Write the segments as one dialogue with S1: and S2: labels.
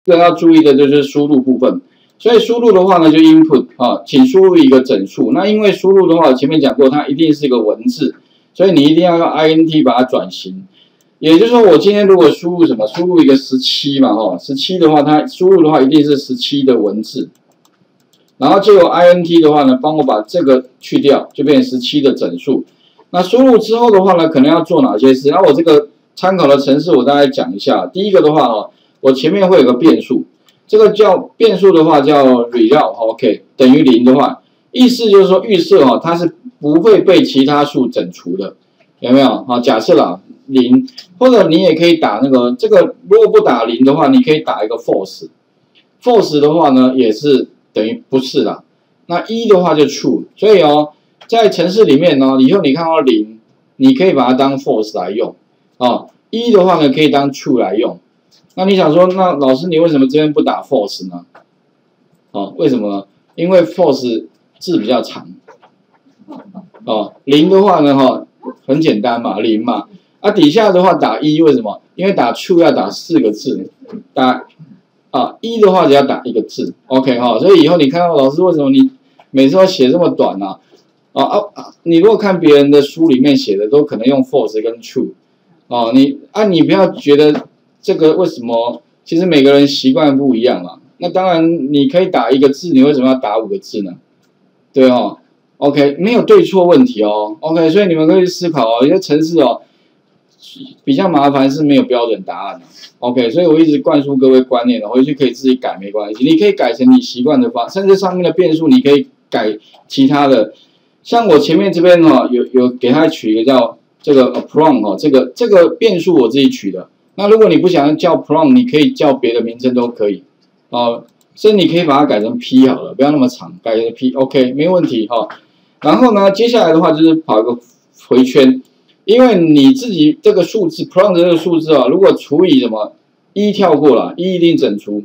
S1: 这个要注意的就是输入部分。所以输入的话呢，就 input 啊，请输入一个整数。那因为输入的话，前面讲过，它一定是一个文字，所以你一定要用 int 把它转型。也就是说，我今天如果输入什么，输入一个17嘛，17的话，它输入的话一定是17的文字。然后就由 int 的话呢，帮我把这个去掉，就变成17的整数。那输入之后的话呢，可能要做哪些事？然后我这个参考的程式我大概讲一下。第一个的话我前面会有个变数。这个叫变数的话叫 result，OK， 等于0的话，意思就是说预设它是不会被其他数整除的，有没有？假设啦0，或者你也可以打那个这个如果不打0的话，你可以打一个 false 的话呢也是等于不是啦。那1的话就 true， 所以在程式里面以后你看到0，你可以把它当 false 来用1的话呢可以当 true 来用。那你想说，那老师你为什么这边不打 false 呢？为什么呢？因为 false 字比较长。0的话呢，很简单嘛，0嘛。底下的话打1，为什么？因为打 true 要打4个字，打1的话只要打1个字 ，OK 所以以后你看到老师为什么你每次要写这么短呢？你如果看别人的书里面写的，都可能用 false 跟 true， 你不要觉得。这个为什么？其实每个人习惯不一样嘛。那当然，你可以打1个字，你为什么要打5个字呢？对，OK， 没有对错问题OK， 所以你们可以思考有些程式比较麻烦是没有标准答案OK， 所以我一直灌输各位观念回去可以自己改没关系，你可以改成你习惯的方，甚至上面的变数你可以改其他的。像我前面这边有给它取一个叫这个 prompt 这个变数我自己取的。那如果你不想叫 prompt， 你可以叫别的名称都可以甚至你可以把它改成 p 好了，不要那么长，改成 p，OK， 没问题然后呢，接下来的话就是跑一个回圈，因为你自己这个数字 prompt 这个数字如果除以什么1跳过了，1一定整除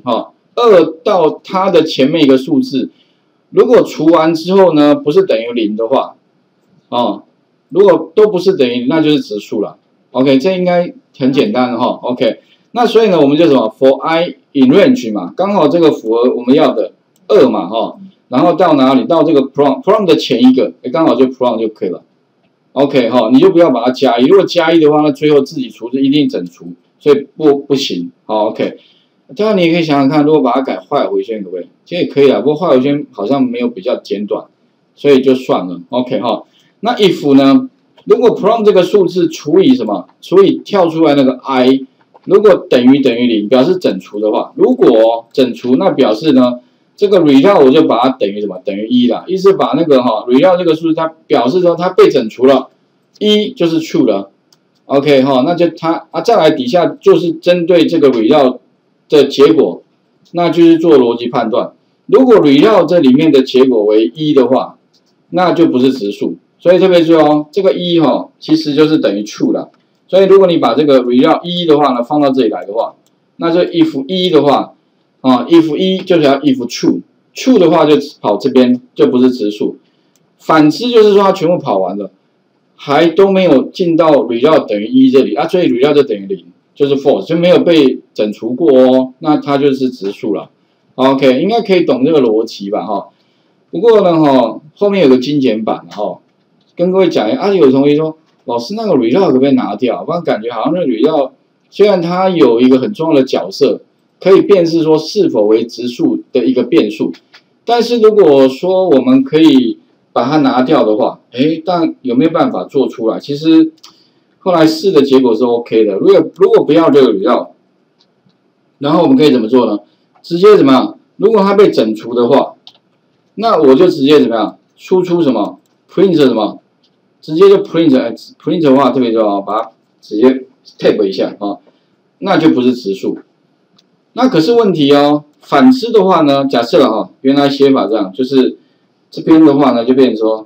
S1: 2到它的前面一个数字，如果除完之后呢，不是等于0的话如果都不是等于0，那就是质数了。OK， 这应该很简单OK， 那所以呢，我们就什么 for I in range 嘛，刚好这个符合我们要的2嘛然后到哪里？到这个 prompt 的前一个，刚好就 prompt 就可以了。OK 你就不要把它加1，如果加1的话，那最后自己除是一定整除，所以不行OK。当然你也可以想想看，如果把它改坏回圈可不可以？其实也可以不过坏回圈好像没有比较简短，所以就算了 OK 那 if 呢？如果 prompt 这个数字除以什么？除以跳出来那个 i， 如果等于0，表示整除的话，如果整除，那表示呢，这个 result 我就把它等于什么？等于1啦。意思把那个result 这个数字，它表示说它被整除了，1就是 true 了。OK 那就它再来底下就是针对这个 result 的结果，那就是做逻辑判断。如果 result 这里面的结果为1的话，那就不是质数。所以特别注意这个1其实就是等于 true 了。所以如果你把这个 result 1的话呢放到这里来的话，那就 if 1的话if 1就是要 if true 的话就跑这边就不是质数。反之就是说它全部跑完了，还都没有进到 result 等于1这里所以 result 就等于0，就是 false， 就没有被整除过那它就是质数了。OK， 应该可以懂这个逻辑吧不过呢后面有个精简版跟各位讲有同学说，老师那个 result 可不可以拿掉？不然感觉好像那个 result 虽然它有一个很重要的角色，可以辨识说是否为质数的一个变数，但是如果说我们可以把它拿掉的话，但有没有办法做出来？其实后来试的结果是 OK 的。如果不要这个 result， 然后我们可以怎么做呢？直接怎么样？如果它被整除的话，那我就直接怎么样？输出什么 ？print 什么？直接就 print 的话，特别重要，把它直接 tab 一下那就不是质数。那可是问题反之的话呢，假设了原来写法这样，就是这边的话呢就变成说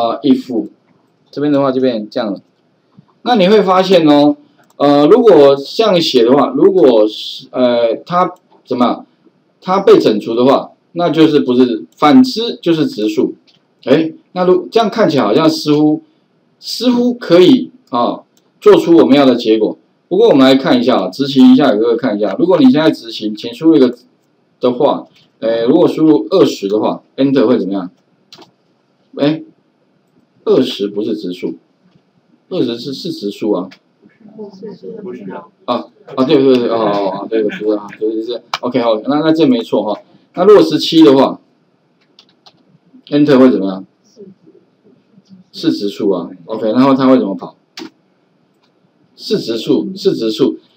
S1: if 这边的话就变成这样了。那你会发现如果这样写的话，如果它怎么样？它被整除的话，那就是不是反之就是质数。那这样看起来好像似乎可以做出我们要的结果。 不过我们来看一下啊，执行一下，给各位看一下。如果你现在执行，请输入一个的话，如果输入20的话 ，Enter 会怎么样？20不是质数，20是质数啊。
S2: 不是的。
S1: 对，对，不是啊，对，OK 好，那这没错哈。那如果17的话 ，Enter 会怎么样？是质数啊 ，OK， 然后它会怎么跑？是质数，一直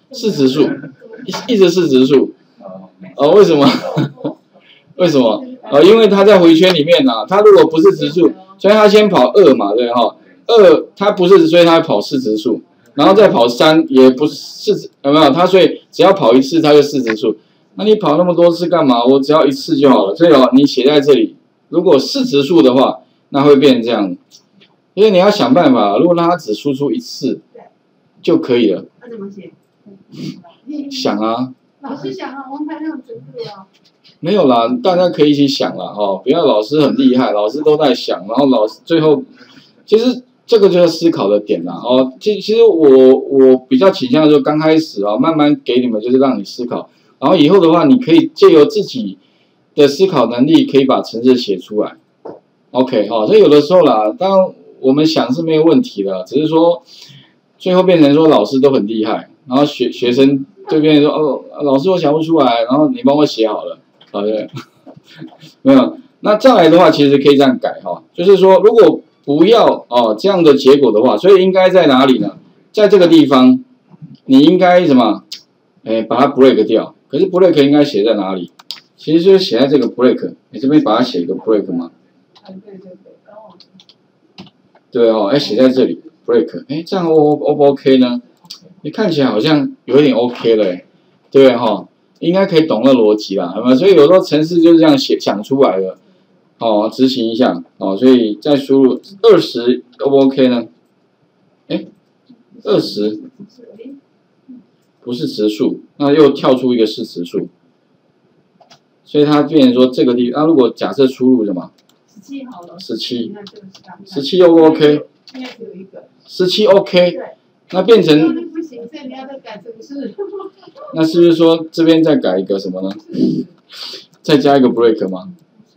S1: 是质数。为什么？为什么？因为它在回圈里面呐、它如果不是质数，所以它先跑2嘛，对哈，2它不是，所以它跑是质数，然后再跑3也不是，有没有？它所以只要跑一次它就是质数。那你跑那么多次干嘛？我只要一次就好了。所以你写在这里，如果是质数的话，那会变成这样。因为你要想办法，如果让它只输出一次就可以了。
S2: 那怎么写？
S1: 想啊。
S2: 老师想啊，我们还那种程度啊。
S1: 没有啦，大家可以一起想啦，不要老师很厉害，老师都在想，然后老师最后，其实这个就是思考的点啦，其实我比较倾向说刚开始慢慢给你们就是让你思考，然后以后的话你可以借由自己的思考能力，可以把程式写出来 ，OK 所以有的时候啦，当然我们想是没有问题的，只是说最后变成说老师都很厉害，然后学生就变成说老师我想不出来，然后你帮我写好了。对，没有。那再来的话，其实可以这样改就是说，如果不要这样的结果的话，所以应该在哪里呢？在这个地方，你应该什么？把它 break 掉。可是 break 应该写在哪里？其实就是写在这个 break。你这边把它写一个 break 嘛？对写在这里 break。这样 O 不 OK 呢？你看起来好像有一点 OK 了，对应该可以懂那逻辑啦，有没有？所以有时候程式就是这样想出来的，执行一下，所以再输入20 O 不 OK 呢？20不是质数，那又跳出一个是质数，所以它变成说这个地方，如果假设输入什么
S2: ？17好了。
S1: 17 O 不 OK？
S2: 应该只有一个。
S1: 17 OK， 那变成
S2: 不行，所以你要再改程式。
S1: 那是不是说这边再改一个什么呢？再加一个 break 吗？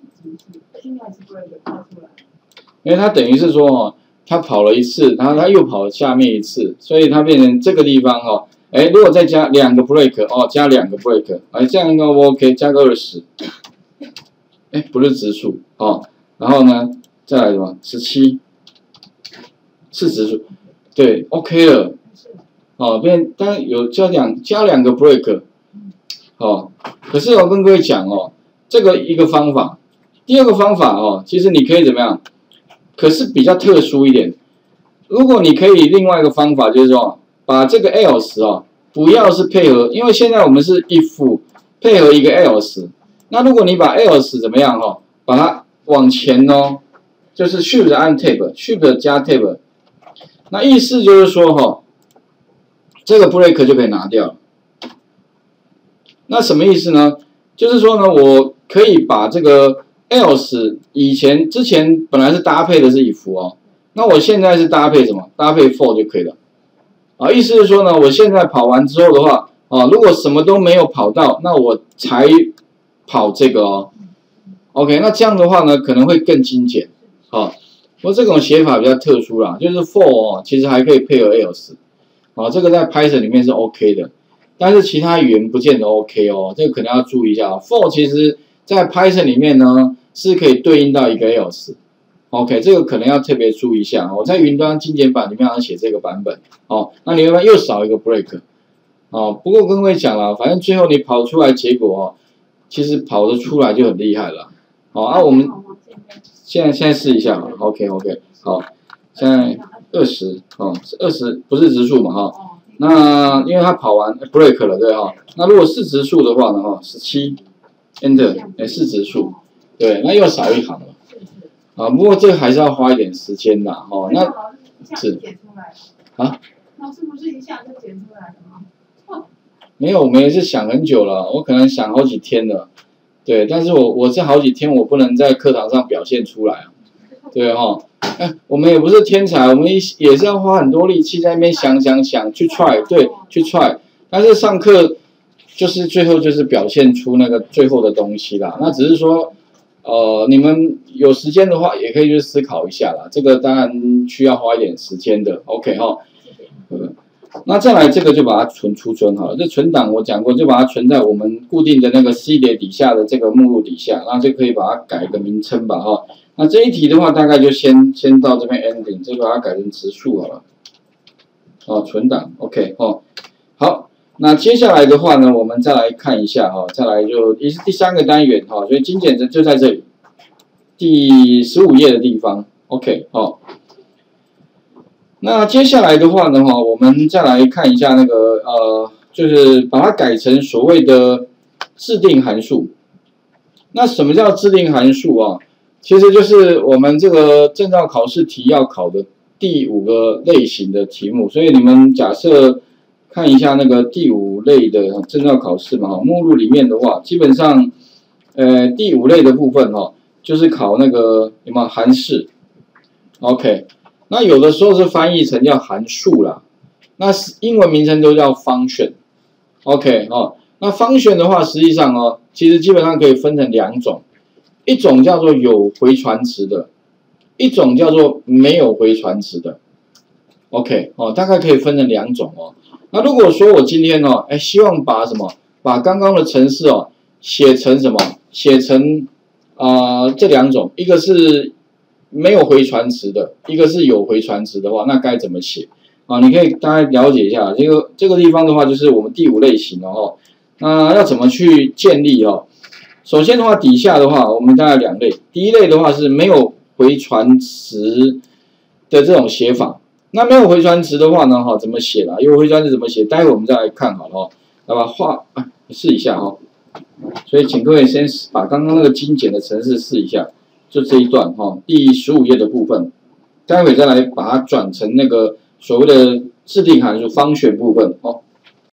S1: 因为它等于是说它跑了一次，然后它又跑下面一次，所以它变成这个地方如果再加2个 break 加2个 break， 这样应该 OK， 加个20，不是质数然后呢再来什么17是质数，对 OK 了。当然有加2个 break， 可是我跟各位讲这个一个方法，第二个方法其实你可以怎么样？可是比较特殊一点，如果你可以另外一个方法就是说，把这个 else 不要是配合，因为现在我们是 if 配合一个 else， 那如果你把 else 怎么样把它往前就是 shift 按 tab，shift 加 tab， 那意思就是说这个 break 就可以拿掉了。那什么意思呢？就是说呢，我可以把这个 else 之前本来是搭配的是 if 那我现在是搭配什么？搭配 for 就可以了。意思是说呢，我现在跑完之后的话，如果什么都没有跑到，那我才跑这个OK， 那这样的话呢，可能会更精简不过这种写法比较特殊啦，就是 for 其实还可以配合 else。这个在 Python 里面是 OK 的，但是其他语言不见得 OK 这个可能要注意一下。for 其实在 Python 里面呢是可以对应到一个 else，OK， 这个可能要特别注意一下。我在云端精简版里面要写这个版本，那你会又少一个 break，不过跟各位讲了，反正最后你跑出来结果其实跑得出来就很厉害了。我们现在试一下，OK， 好，现在。20 20不是质数嘛那因为它跑完 break 了对那如果是质数的话呢17 enter 是质数，对，那又少一行了不过这个还是要花一点时间的那是
S2: 老师不是一下就解出来了吗？
S1: 没有，我们也是想很久了，我可能想好几天了，对，但是我这好几天我不能在课堂上表现出来对哈、我们也不是天才，我们也是要花很多力气在那边想去 try， 对，去 try。但是上课就是最后就是表现出那个最后的东西啦。那只是说，你们有时间的话，也可以去思考一下啦。这个当然需要花一点时间的 ，OK 哈。那再来这个就把它储存好了。这存档我讲过，就把它存在我们固定的那个 C 碟底下的这个目录底下，那就可以把它改个名称吧哈。那这一题的话，大概就先到这边 ending， 就把它改成植树好了。存档 OK 哦。好，那接下来的话呢，我们再来看一下哈，再来就也是第3个单元哈，所以精简就在这里，第15页的地方 OK 哦。那接下来的话呢，我们再来看一下那个就是把它改成所谓的制定函数。那什么叫制定函数啊？其实就是我们这个证照考试题要考的第5个类型的题目。所以你们假设看一下那个第5类的证照考试嘛，目录里面的话，基本上第5类的部分就是考那个有没有函式 ？OK。那有的时候是翻译成叫函数啦，那英文名称都叫 function，OK 那 function 的话，实际上其实基本上可以分成2种，一种叫做有回传值的，一种叫做没有回传值的 ，OK 大概可以分成2种那如果说我今天希望把把刚刚的程式写成写成这2种，一个是没有回传值的，一个是有回传值的话，那该怎么写你可以大概了解一下这个地方的话，就是我们第5类型那要怎么去建立首先的话，底下的话，我们大概2类。第一类的话是没有回传值的这种写法。那没有回传值的话呢，怎么写啦？有回传值怎么写？待会我们再来看好了来把画试一下所以请各位先把刚刚那个精简的程式试一下。就这一段第15页的部分，待会再来把它转成那个所谓的制定函数方选部分